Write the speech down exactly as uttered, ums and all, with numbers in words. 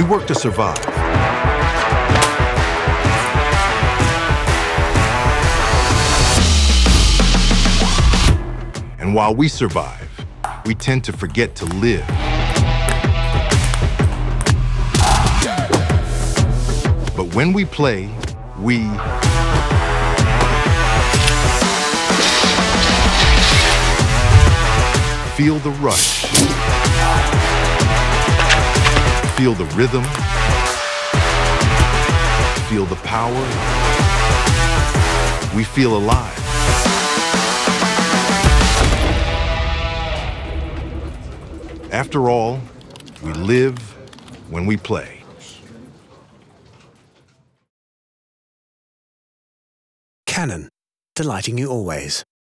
work to survive. And while we survive, we tend to forget to live. But when we play, we feel the rush, feel the rhythm, feel the power. We feel alive. After all, we live when we play. Canon, delighting you always.